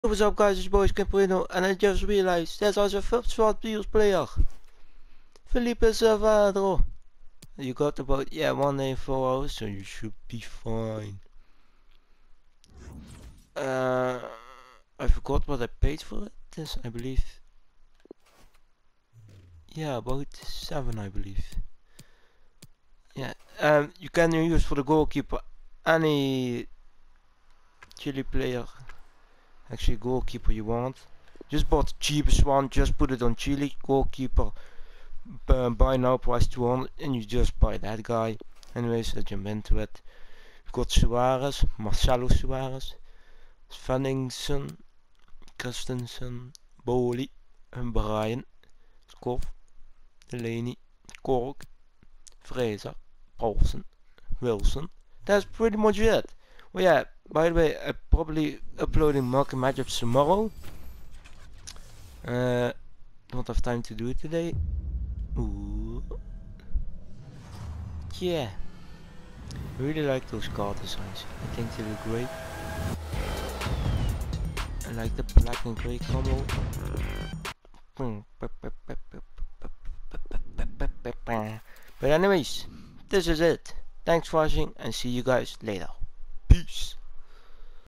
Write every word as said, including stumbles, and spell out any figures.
What's up guys, it's your boy Camperino, and I just realized there's also a first sword Beatles player, Felipe Salvador. You got about, yeah, one day four hours, so you should be fine. Uh, I forgot what I paid for it, this I believe. Yeah, about seven I believe. Yeah, um, you can use for the goalkeeper any Chile player, actually goalkeeper you want. Just bought the cheapest one, just put it on Chile goalkeeper. Uh, buy now price two hundred and you just buy that guy. Anyways, let's jump into it. We've got Suarez, Marcelo Suarez, Svenningsson, Christensen, Boli, and Brian, Skov, Delaney, Kork, Fraser, Paulsen, Wilson. That's pretty much it. Well, yeah, by the way, I'm probably uploading market matchups tomorrow. Uh, don't have time to do it today. Ooh. Yeah. I really like those card designs. I think they look great. I like the black and grey combo. But anyways, this is it. Thanks for watching and see you guys later. Peace.